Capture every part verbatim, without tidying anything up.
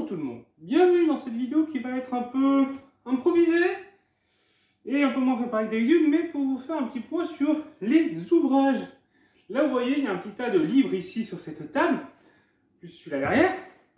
tout le monde, bienvenue dans cette vidéo qui va être un peu improvisée et un peu moins préparée que d'habitude, mais pour vous faire un petit point sur les ouvrages. Là vous voyez, il y a un petit tas de livres ici sur cette table, juste celui-là derrière.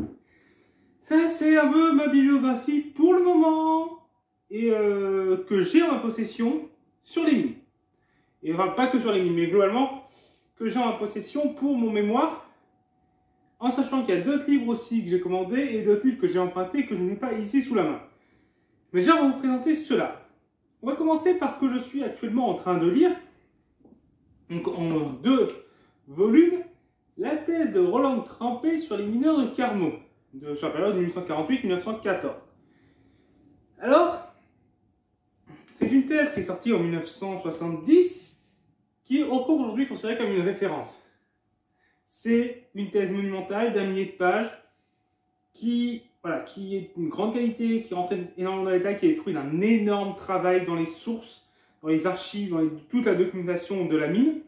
Ça c'est un peu ma bibliographie pour le moment, et euh, que j'ai en ma possession sur les mines. Et enfin pas que sur les mines, mais globalement, que j'ai en ma possession pour mon mémoire. En sachant qu'il y a d'autres livres aussi que j'ai commandés et d'autres livres que j'ai empruntés et que je n'ai pas ici sous la main. Mais déjà, on va vous présenter cela. On va commencer par ce que je suis actuellement en train de lire. Donc, en deux volumes, la thèse de Roland Trempé sur les mineurs de Carmaux, de, sur la période mille huit cent quarante-huit à mille neuf cent quatorze. Alors, c'est une thèse qui est sortie en mille neuf cent soixante-dix, qui est encore aujourd'hui considérée comme une référence. C'est une thèse monumentale d'un millier de pages qui, voilà, qui est une grande qualité, qui rentre énormément dans les détails, qui est le fruit d'un énorme travail dans les sources, dans les archives, dans les, toute la documentation de la mine.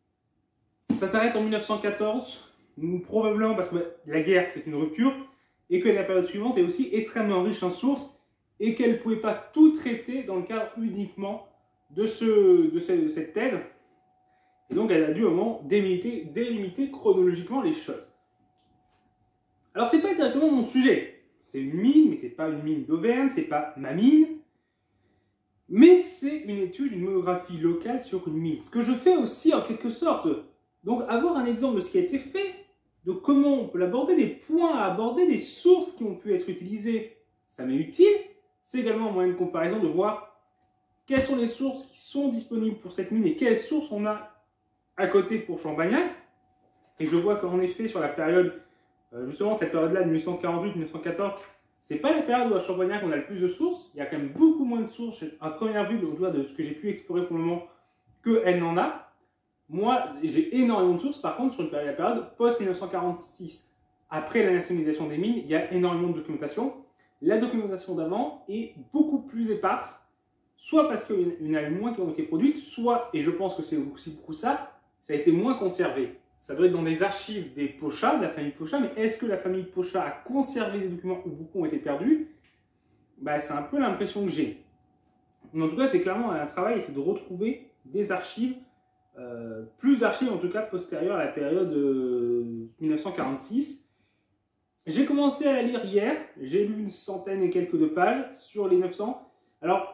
Ça s'arrête en mille neuf cent quatorze, probablement parce que la guerre c'est une rupture, et que la période suivante est aussi extrêmement riche en sources, et qu'elle ne pouvait pas tout traiter dans le cadre uniquement de, ce, de, ce, de cette thèse. Et donc, elle a dû au moment délimiter, délimiter chronologiquement les choses. Alors, c'est pas directement mon sujet. C'est une mine, mais c'est pas une mine d'Auvergne, c'est pas ma mine. Mais c'est une étude, une monographie locale sur une mine. Ce que je fais aussi en quelque sorte. Donc, avoir un exemple de ce qui a été fait, de comment on peut l'aborder, des points à aborder, des sources qui ont pu être utilisées, ça m'est utile. C'est également un moyen de comparaison de voir quelles sont les sources qui sont disponibles pour cette mine et quelles sources on a à côté pour Champagnac. Et je vois qu'en effet, sur la période, euh, justement cette période-là de mille huit cent quarante-huit à mille neuf cent quatorze, c'est pas la période où à Champagnac on a le plus de sources. Il y a quand même beaucoup moins de sources à première vue, au-delà de ce que j'ai pu explorer pour le moment, qu'elle n'en a. Moi, j'ai énormément de sources. Par contre, sur une période, la période post-mille neuf cent quarante-six, après la nationalisation des mines, il y a énormément de documentation. La documentation d'avant est beaucoup plus éparse, soit parce qu'il y en a eu moins qui ont été produites, soit, et je pense que c'est aussi beaucoup ça, ça a été moins conservé. Ça doit être dans des archives des Pochat, de la famille Pochat, mais est-ce que la famille Pochat a conservé des documents où beaucoup ont été perdus? Bah, c'est un peu l'impression que j'ai. En tout cas, c'est clairement un travail, c'est de retrouver des archives, euh, plus d'archives en tout cas postérieures à la période euh, mille neuf cent quarante-six. J'ai commencé à la lire hier, j'ai lu une centaine et quelques de pages sur les neuf cents. Alors,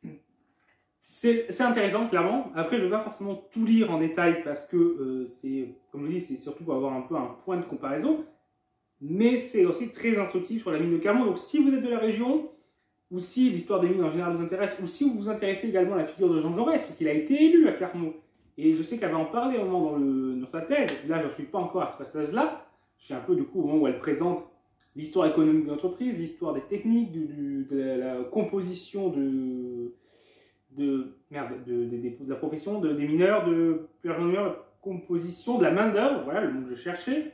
c'est intéressant, clairement. Après, je ne vais pas forcément tout lire en détail parce que euh, c'est, comme je dis, c'est surtout pour avoir un peu un point de comparaison. Mais c'est aussi très instructif sur la mine de Carmaux. Donc, si vous êtes de la région, ou si l'histoire des mines en général vous intéresse, ou si vous vous intéressez également à la figure de Jean Jaurès, parce qu'il a été élu à Carmaux. Et je sais qu'elle va en parler au moment dans, le, dans sa thèse. Là, je n'en suis pas encore à ce passage-là. Je suis un peu, du coup, au moment où elle présente l'histoire économique de l'entreprise, l'histoire des techniques, du, du, de la, la composition de... de, merde, de, de, de, de la profession, de, des mineurs, de plusieurs mineurs, la composition de la main-d'œuvre, voilà le mot que je cherchais.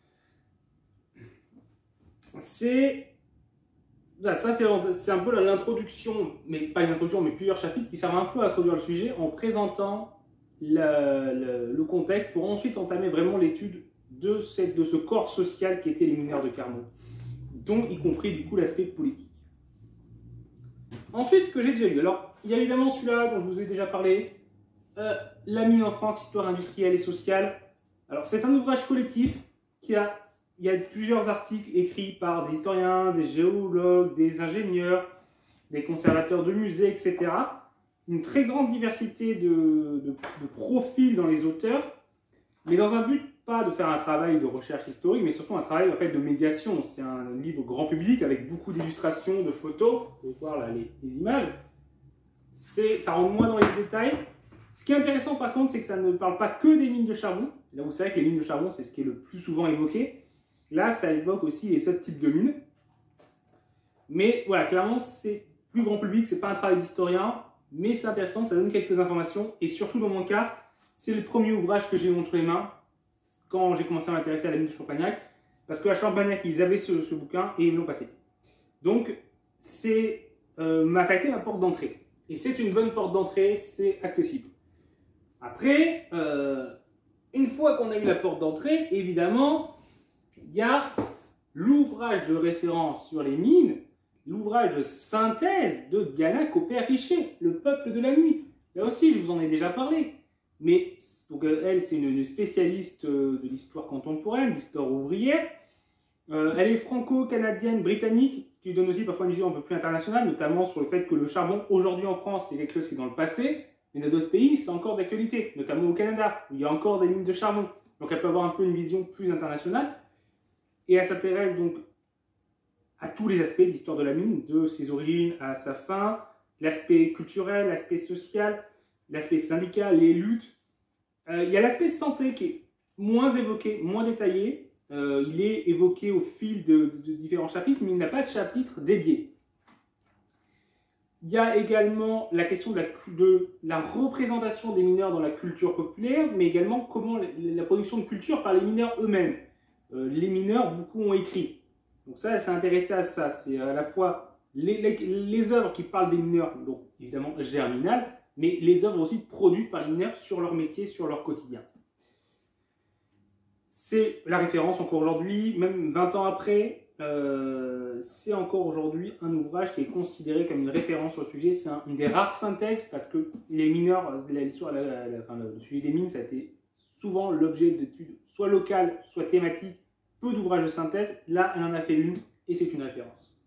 C'est ça, ça c'est un peu l'introduction, mais pas une introduction, mais plusieurs chapitres qui servent un peu à introduire le sujet en présentant le, le, le contexte pour ensuite entamer vraiment l'étude de, de ce corps social qui était les mineurs de Carmaux, dont y compris du coup l'aspect politique. Ensuite, ce que j'ai déjà lu, alors il y a évidemment celui-là dont je vous ai déjà parlé, euh, La mine en France, histoire industrielle et sociale. Alors c'est un ouvrage collectif qui a, il y a plusieurs articles écrits par des historiens, des géologues, des ingénieurs, des conservateurs de musées, et cetera. Une très grande diversité de, de, de profils dans les auteurs, mais dans un but pas de faire un travail de recherche historique, mais surtout un travail en fait, de médiation. C'est un livre grand public avec beaucoup d'illustrations, de photos. Vous pouvez voir là les, les images. Ça rentre moins dans les détails. Ce qui est intéressant par contre, c'est que ça ne parle pas que des mines de charbon. Là, vous savez que les mines de charbon, c'est ce qui est le plus souvent évoqué. Là, ça évoque aussi les autres types de mines. Mais voilà, clairement, c'est plus grand public, c'est pas un travail d'historien, mais c'est intéressant, ça donne quelques informations. Et surtout dans mon cas, c'est le premier ouvrage que j'ai eu entre les mains quand j'ai commencé à m'intéresser à la mine de Champagnac. Parce qu'à Champagnac, ils avaient ce, ce bouquin et ils me l'ont passé. Donc, c'est euh, ça a été ma porte d'entrée. Et c'est une bonne porte d'entrée, c'est accessible. Après, euh, une fois qu'on a eu la porte d'entrée, évidemment, il y a l'ouvrage de référence sur les mines, l'ouvrage de synthèse de Diana Copper-Richer, Le peuple de la nuit. Là aussi, je vous en ai déjà parlé. Mais donc, elle, c'est une, une spécialiste de l'histoire contemporaine, d'histoire ouvrière. Euh, elle est franco-canadienne, britannique, ce qui lui donne aussi parfois une vision un peu plus internationale, notamment sur le fait que le charbon, aujourd'hui en France, c'est quelque chose qui est dans le passé, mais dans d'autres pays, c'est encore d'actualité, notamment au Canada, où il y a encore des mines de charbon. Donc elle peut avoir un peu une vision plus internationale. Et elle s'intéresse donc à tous les aspects de l'histoire de la mine, de ses origines à sa fin, l'aspect culturel, l'aspect social, l'aspect syndical, les luttes. Euh, il y a l'aspect santé qui est moins évoqué, moins détaillé. Euh, il est évoqué au fil de, de, de différents chapitres, mais il n'a pas de chapitre dédié. Il y a également la question de la, de la représentation des mineurs dans la culture populaire, mais également comment la, la production de culture par les mineurs eux-mêmes. Euh, les mineurs, beaucoup ont écrit. Donc ça, elle s'est intéressée à ça. C'est à la fois les, les, les œuvres qui parlent des mineurs, donc évidemment germinales, mais les œuvres aussi produites par les mineurs sur leur métier, sur leur quotidien. C'est la référence encore aujourd'hui, même vingt ans après, euh, c'est encore aujourd'hui un ouvrage qui est considéré comme une référence sur le sujet. C'est un, une des rares synthèses parce que les mineurs, la, la, la, la, enfin, le sujet des mines, ça a été souvent l'objet d'études soit locales, soit thématiques, peu d'ouvrages de synthèse. Là, elle en a fait une et c'est une référence.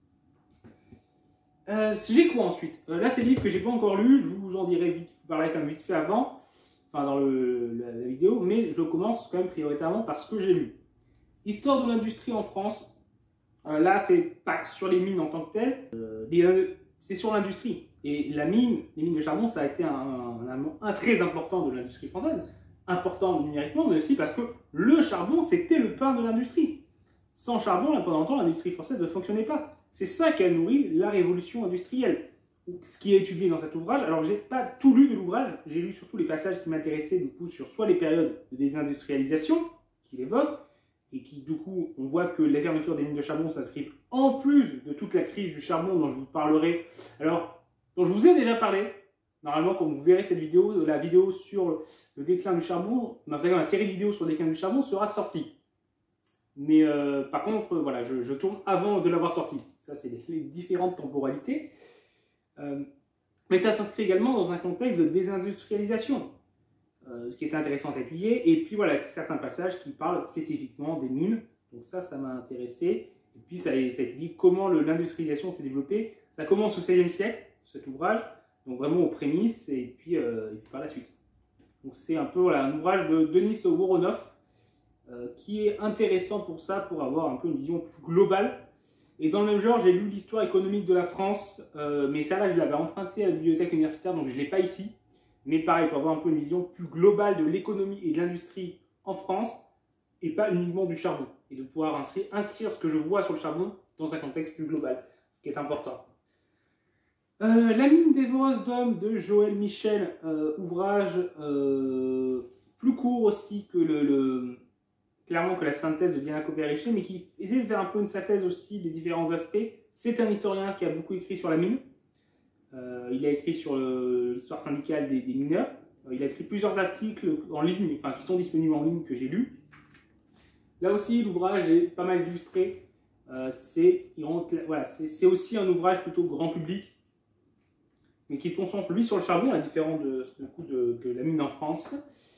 Euh, j'ai quoi ensuite euh, Là, c'est le livre que j'ai pas encore lu, je vous en dirai vite, parler comme vite fait avant. Enfin dans le, la, la vidéo, mais je commence quand même prioritairement par ce que j'ai lu. Histoire de l'industrie en France, euh, là c'est pas sur les mines en tant que telles, euh, euh, c'est sur l'industrie. Et la mine, les mines de charbon, ça a été un, un, un, un très important de l'industrie française, important numériquement, mais aussi parce que le charbon c'était le pain de l'industrie. Sans charbon, là, pendant longtemps, l'industrie française ne fonctionnait pas. C'est ça qui a nourri la révolution industrielle. Ce qui est étudié dans cet ouvrage. Alors, j'ai pas tout lu de l'ouvrage, j'ai lu surtout les passages qui m'intéressaient, du coup, sur soit les périodes de désindustrialisation qu'il évoque, et qui, du coup, on voit que la fermeture des mines de charbon s'inscrit en plus de toute la crise du charbon dont je vous parlerai. Alors, dont je vous ai déjà parlé. Normalement, quand vous verrez cette vidéo, la vidéo sur le déclin du charbon, la série de vidéos sur le déclin du charbon sera sortie. Mais euh, par contre, voilà, je, je tourne avant de l'avoir sortie. Ça, c'est les, les différentes temporalités. Euh, mais ça s'inscrit également dans un contexte de désindustrialisation, euh, ce qui est intéressant à appuyer. Et puis voilà, certains passages qui parlent spécifiquement des mines. Donc ça, ça m'a intéressé. Et puis ça, ça étudie comment l'industrialisation s'est développée. Ça commence au seizième siècle, cet ouvrage, donc vraiment aux prémices, et puis, euh, et puis par la suite. Donc c'est un peu voilà, un ouvrage de Denis Voronoff, euh, qui est intéressant pour ça, pour avoir un peu une vision plus globale. Et dans le même genre, j'ai lu l'histoire économique de la France, euh, mais ça là, je l'avais emprunté à la bibliothèque universitaire, donc je ne l'ai pas ici. Mais pareil, pour avoir un peu une vision plus globale de l'économie et de l'industrie en France, et pas uniquement du charbon. Et de pouvoir inscrire, inscrire ce que je vois sur le charbon dans un contexte plus global, ce qui est important. Euh, La mine dévoreuse d'hommes de Joël Michel, euh, ouvrage euh, plus court aussi que le... le clairement que la synthèse de Diana Copper-Richer, mais qui essaie de faire un peu une synthèse aussi des différents aspects. C'est un historien qui a beaucoup écrit sur la mine. Euh, il a écrit sur l'histoire syndicale des, des mineurs. Euh, il a écrit plusieurs articles en ligne, enfin qui sont disponibles en ligne, que j'ai lus. Là aussi, l'ouvrage est pas mal illustré. Euh, c'est voilà, aussi un ouvrage plutôt grand public, mais qui se concentre lui sur le charbon, à différent de, de, de, de la mine en France.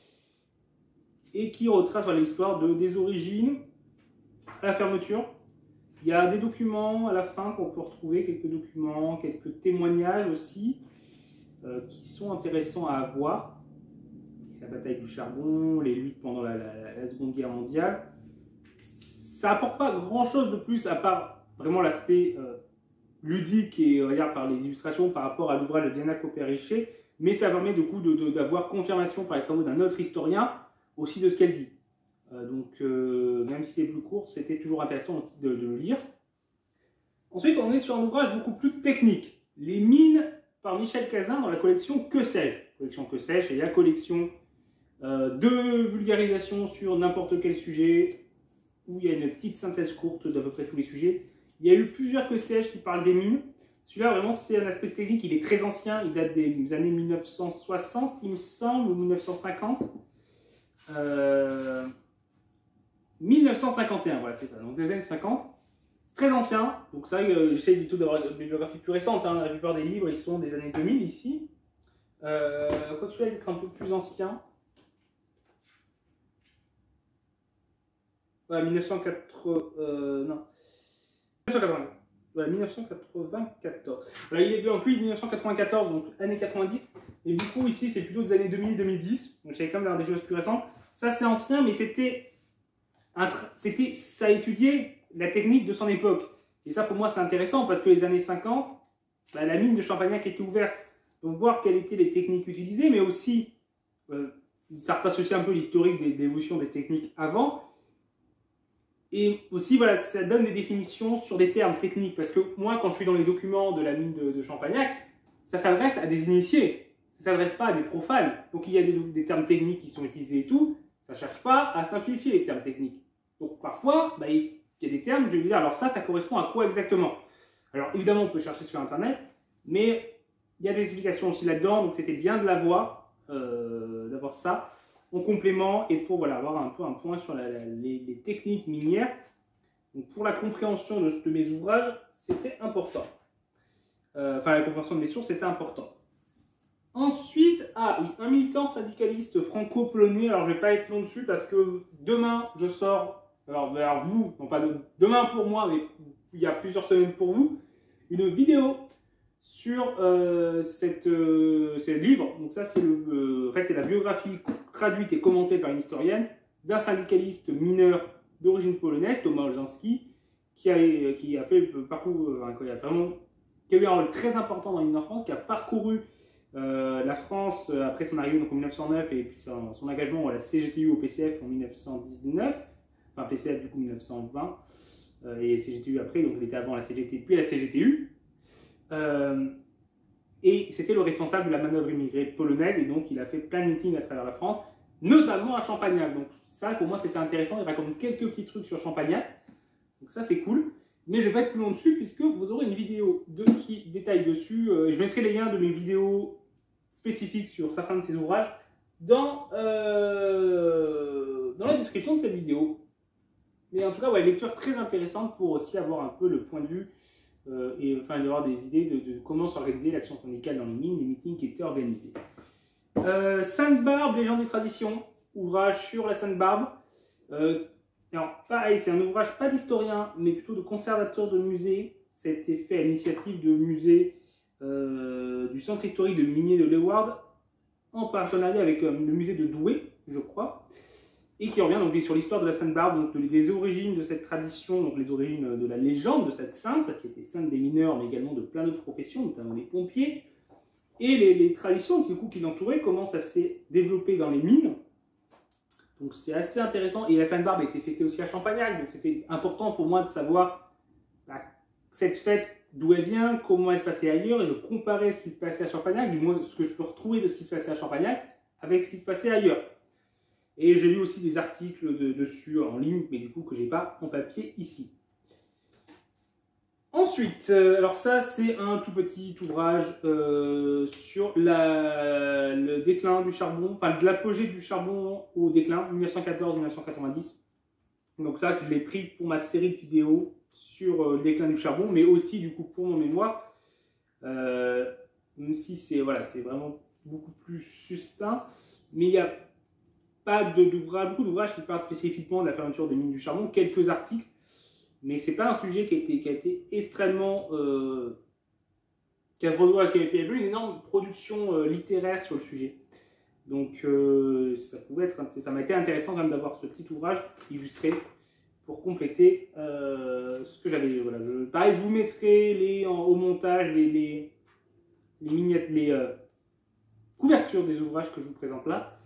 Et qui retrace l'histoire de, des origines à la fermeture. Il y a des documents à la fin qu'on peut retrouver, quelques documents, quelques témoignages aussi, euh, qui sont intéressants à avoir. La bataille du charbon, les luttes pendant la, la, la Seconde Guerre mondiale. Ça n'apporte pas grand-chose de plus, à part vraiment l'aspect euh, ludique et on va dire, par les illustrations par rapport à l'ouvrage de Diana Copper-Richer, mais ça permet du coup d'avoir confirmation par les travaux d'un autre historien, aussi de ce qu'elle dit. Euh, donc, euh, même si c'est plus court, c'était toujours intéressant aussi de, de le lire. Ensuite, on est sur un ouvrage beaucoup plus technique. Les mines par Michel Cazin dans la collection Que sais-je. Collection Que sais-je, et la collection euh, de vulgarisation sur n'importe quel sujet, où il y a une petite synthèse courte d'à peu près tous les sujets. Il y a eu plusieurs Que sais-je qui parlent des mines. Celui-là, vraiment, c'est un aspect technique. Il est très ancien. Il date des années mille neuf cent soixante, il me semble, ou mille neuf cent cinquante. Euh, mille neuf cent cinquante et un, voilà, c'est ça, donc des années cinquante. ancien, donc ça, euh, j'essaie du tout d'avoir une bibliographie plus récente. Hein. La plupart des livres, ils sont des années deux mille ici. Euh, quoi que celui-là, il est un peu plus ancien. Ouais, mille neuf cent quatre-vingts. Euh, non. mille neuf cent quatre-vingt-quatorze. Ouais, mille neuf cent quatre-vingt-quatorze. Voilà, il est donc lui mille neuf cent quatre-vingt-quatorze, donc années quatre-vingt-dix. Et du coup, ici, c'est plutôt des années deux mille deux mille dix. Donc j'avais quand même des choses plus récentes. Ça, c'est ancien, mais c'était. C'était, ça étudiait la technique de son époque. Et ça, pour moi, c'est intéressant parce que les années cinquante, bah, la mine de Champagnac était ouverte. Donc, voir quelles étaient les techniques utilisées, mais aussi, euh, ça retrace aussi un peu l'historique des d'évolution des techniques avant. Et aussi, voilà, ça donne des définitions sur des termes techniques. Parce que moi, quand je suis dans les documents de la mine de, de Champagnac, ça s'adresse à des initiés. Ça ne s'adresse pas à des profanes. Donc, il y a des, des termes techniques qui sont utilisés et tout. Ça ne cherche pas à simplifier les termes techniques. Donc parfois, bah, il y a des termes, je vais dire, alors ça, ça correspond à quoi exactement? Alors évidemment, on peut chercher sur Internet, mais il y a des explications aussi là-dedans, donc c'était bien de l'avoir, euh, d'avoir ça en complément, et pour voilà, avoir un peu un point sur la, la, les, les techniques minières. Donc pour la compréhension de, de mes ouvrages, c'était important. Euh, enfin, la compréhension de mes sources, c'était important. Ensuite, ah oui, un militant syndicaliste franco-polonais, alors je ne vais pas être long dessus parce que demain, je sors... Alors, vers vous, non pas de, demain pour moi, mais il y a plusieurs semaines pour vous, une vidéo sur euh, cette, euh, ce livre. Donc ça, c'est euh, en fait, c'est la biographie traduite et commentée par une historienne d'un syndicaliste mineur d'origine polonaise, Thomas Olszanski, qui a, qui a fait le parcours, enfin, qui a vraiment, qui a eu un rôle très important dans l'Union en France, qui a parcouru euh, la France euh, après son arrivée donc, en mille neuf cent neuf et puis son, son engagement à la C G T U au P C F en mille neuf cent dix-neuf. Enfin, P C F du coup mille neuf cent vingt, euh, et C G T U après, donc il était avant la C G T, puis la C G T U. Euh, et c'était le responsable de la manœuvre immigrée polonaise, et donc il a fait plein de meetings à travers la France, notamment à Champagnac. Donc ça, pour moi, c'était intéressant, il raconte quelques petits trucs sur Champagnac, donc ça c'est cool. Mais je ne vais pas être plus long dessus, puisque vous aurez une vidéo de, qui détaille dessus. Euh, je mettrai les liens de mes vidéos spécifiques sur certains de ces ouvrages dans, euh, dans la description de cette vidéo. Mais en tout cas, ouais, lecture très intéressante pour aussi avoir un peu le point de vue euh, et enfin avoir des idées de, de comment s'organiser l'action syndicale dans les mines, les meetings qui étaient organisés. Euh, Sainte-Barbe, légende et tradition, ouvrage sur la Sainte-Barbe. Euh, alors, pareil, c'est un ouvrage pas d'historien, mais plutôt de conservateur de musée. Ça a été fait à l'initiative de musée euh, du centre historique de minier de Leeuwarden, en partenariat avec euh, le musée de Douai, je crois. Et qui revient donc sur l'histoire de la Sainte-Barbe, donc les origines de cette tradition, donc les origines de la légende de cette sainte, qui était sainte des mineurs, mais également de plein d'autres professions, notamment les pompiers, et les, les traditions qui, qui l'entouraient, comment ça s'est développé dans les mines. Donc c'est assez intéressant, et la Sainte-Barbe a été fêtée aussi à Champagnac, donc c'était important pour moi de savoir bah, cette fête, d'où elle vient, comment elle se passait ailleurs, et de comparer ce qui se passait à Champagnac, du moins ce que je peux retrouver de ce qui se passait à Champagnac, avec ce qui se passait ailleurs. Et j'ai lu aussi des articles de, dessus en ligne, mais du coup que j'ai pas en papier ici. Ensuite, euh, alors ça c'est un tout petit ouvrage euh, sur la, le déclin du charbon, enfin de l'apogée du charbon au déclin, mille neuf cent quatorze à mille neuf cent quatre-vingt-dix. Donc ça, je l'ai pris pour ma série de vidéos sur euh, le déclin du charbon, mais aussi du coup pour mon mémoire, euh, même si c'est voilà, c'est vraiment beaucoup plus succinct, mais il y a pas d'ouvrages, beaucoup d'ouvrages qui parlent spécifiquement de la fermeture des mines du charbon, quelques articles, mais c'est pas un sujet qui a été, qui a été extrêmement... Euh, qui a, qui a eu une énorme production euh, littéraire sur le sujet. Donc euh, ça pouvait être, ça m'a été intéressant quand même d'avoir ce petit ouvrage illustré pour compléter euh, ce que j'avais. Voilà, je, pareil, je vous mettrai les, en, au montage les, les, les, miniat, les euh, couvertures des ouvrages que je vous présente là.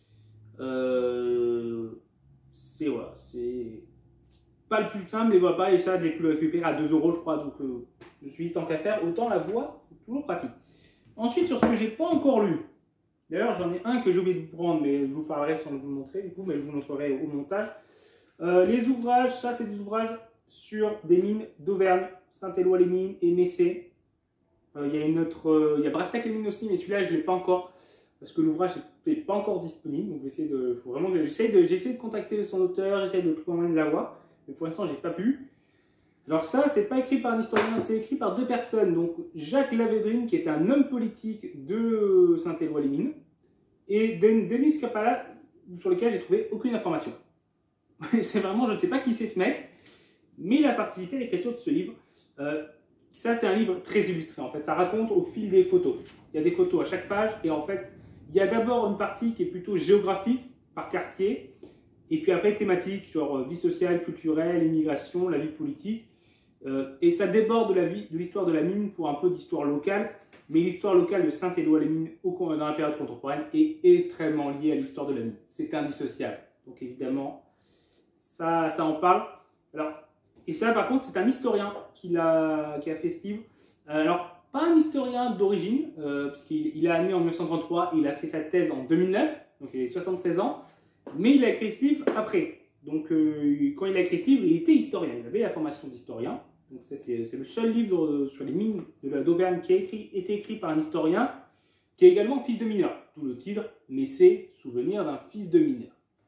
Euh, c'est voilà, c'est pas le plus simple, mais voilà, pas, et ça, je l'ai pu le récupérer à deux euros, je crois, donc euh, je me suis dit, tant qu'à faire, autant la voix, c'est toujours pratique. Ensuite, sur ce que j'ai pas encore lu, d'ailleurs, j'en ai un que j'ai oublié de prendre, mais je vous parlerai sans vous le montrer, du coup, mais je vous montrerai au montage. Euh, les ouvrages, ça, c'est des ouvrages sur des mines d'Auvergne, Saint-Éloi-les-Mines et Messé. Euh, il y a une autre, euh, il y a Brassac-les-Mines aussi, mais celui-là, je ne l'ai pas encore, parce que l'ouvrage n'est pas encore disponible, donc j'essaie de, faut vraiment que j'essaie de, j'essaie de contacter son auteur, j'essaie de trouver un moyen de l'avoir, mais pour l'instant, j'ai pas pu. Alors ça, c'est pas écrit par un historien, c'est écrit par deux personnes. Donc Jacques Lavédrine, qui est un homme politique de Saint-Éloi-les-Mines, et Denis Capala, sur lequel j'ai trouvé aucune information. C'est vraiment, je ne sais pas qui c'est ce mec, mais il a participé à l'écriture de ce livre. Euh, ça, c'est un livre très illustré, en fait. Ça raconte au fil des photos. Il y a des photos à chaque page, et en fait, il y a d'abord une partie qui est plutôt géographique, par quartier, et puis après thématique, genre euh, vie sociale, culturelle, immigration, la vie politique. Euh, et ça déborde de la vie, de l'histoire de la mine pour un peu d'histoire locale, mais l'histoire locale de Saint-Éloi-les-Mines dans la période contemporaine est extrêmement liée à l'histoire de la mine. C'est indissociable. Donc évidemment, ça, ça en parle. Alors, et ça par contre, c'est un historien qui a, qui a fait ce livre. Alors, pas un historien d'origine, euh, parce qu'il il a né en mille neuf cent trente-trois, il a fait sa thèse en deux mille neuf, donc il avait soixante-seize ans, mais il a écrit ce livre après. Donc euh, quand il a écrit ce livre, il était historien, il avait la formation d'historien. Donc c'est le seul livre sur les mines d'Auvergne qui a écrit, été écrit par un historien qui est également fils de mineur. D'où le titre, mais c'est Souvenir d'un fils de mineur.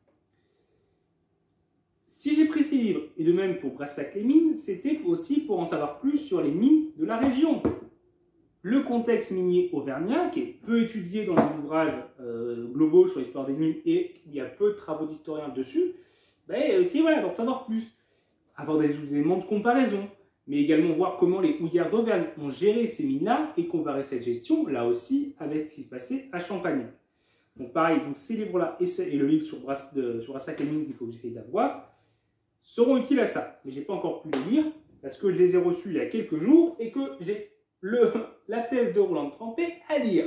Si j'ai pris ces livres, et de même pour Brassac-les-Mines, c'était aussi pour en savoir plus sur les mines de la région. Le contexte minier auvergnat, qui est peu étudié dans les ouvrages euh, globaux sur l'histoire des mines, et il y a peu de travaux d'historiens dessus, ben, c'est voilà, d'en savoir plus. Avoir des éléments de comparaison, mais également voir comment les houillards d'Auvergne ont géré ces mines-là et comparer cette gestion, là aussi, avec ce qui se passait à Champagnac. Donc pareil, donc ces livres-là et, et le livre sur, Brass, de, sur Brassac-les-Mines qu'il faut que j'essaye d'avoir, seront utiles à ça. Mais je n'ai pas encore pu les lire, parce que je les ai reçus il y a quelques jours et que j'ai la thèse de Roland Trempé à lire.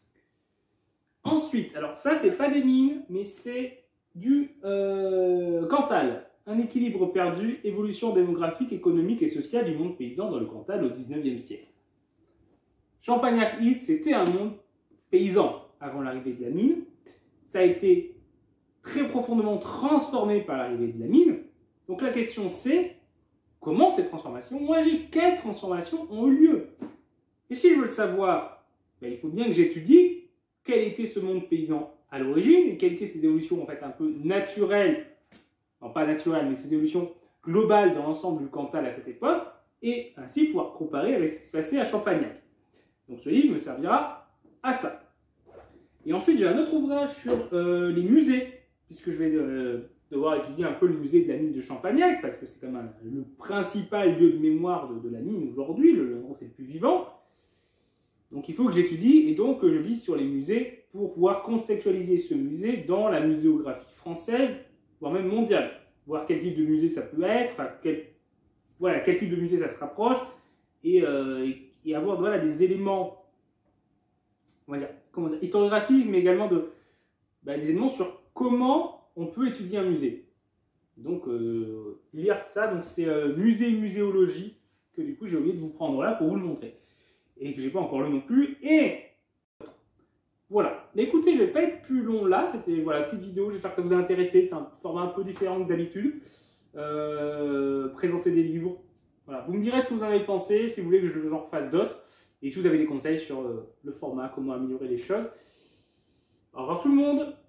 Ensuite, alors ça, c'est pas des mines, mais c'est du euh, Cantal. Un équilibre perdu, évolution démographique, économique et sociale du monde paysan dans le Cantal au dix-neuvième siècle. Champagnac-Hit, c'était un monde paysan avant l'arrivée de la mine. Ça a été très profondément transformé par l'arrivée de la mine. Donc la question c'est, comment ces transformations ont agi? Quelles transformations ont eu lieu? Et si je veux le savoir, ben, il faut bien que j'étudie quel était ce monde paysan à l'origine et quelles étaient ces évolutions en fait un peu naturelles. Non, pas naturel, mais ces évolutions globales dans l'ensemble du Cantal à cette époque, et ainsi pouvoir comparer avec ce qui se passait à Champagnac. Donc ce livre me servira à ça. Et ensuite, j'ai un autre ouvrage sur euh, les musées, puisque je vais euh, devoir étudier un peu le musée de la mine de Champagnac, parce que c'est quand même le principal lieu de mémoire de, de la mine aujourd'hui, le l'endroit où c'est le plus vivant. Donc il faut que j'étudie, et donc je lis sur les musées pour pouvoir conceptualiser ce musée dans la muséographie française, voire même mondial, voir quel type de musée ça peut être, enfin, quel, voilà, quel type de musée ça se rapproche, et, euh, et, et avoir voilà, des éléments, on va dire, comment dire, historiographiques, mais également de, bah, des éléments sur comment on peut étudier un musée. Donc, euh, lire ça, donc c'est euh, musée muséologie, que du coup j'ai oublié de vous prendre là pour vous le montrer, et que j'ai pas encore lu non plus, et voilà, mais écoutez, je ne vais pas être plus long là, c'était voilà, petite vidéo, j'espère que ça vous a intéressé, c'est un format un peu différent que d'habitude. Euh, présenter des livres, voilà. Vous me direz ce que vous en avez pensé, si vous voulez que je en refasse d'autres, et si vous avez des conseils sur euh, le format, comment améliorer les choses. Au revoir tout le monde!